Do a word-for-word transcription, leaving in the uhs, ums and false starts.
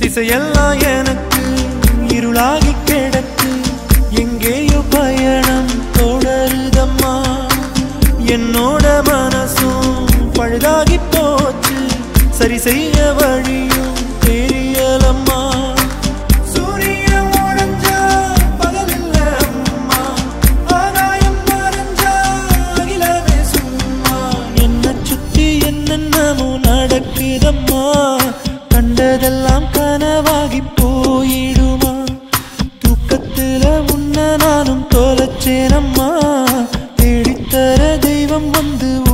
திசையெல்லாம் எனக்கு இருளாகி கிடக்கு எங்கேயோ பயணம் தொடருதம்மா என்னோட மனசும் பழுதாகி போச்சு சரி செய்ய வழியும் தெரியலம்மா சூரியன் உடைஞ்சா பகலில்ல அம்மா ஆகாயம் மறைஞ்சா அகிலமே சும்மா என்ன சுத்தி என்னென்னமோ நடக்குதம்மா கண்டதெல்லாம் கனவாகி போயிடுமா தூக்கத்துல உன்ன நானும் தொலைச்சேனம்மா தேடித்தர தெய்வம் வந்து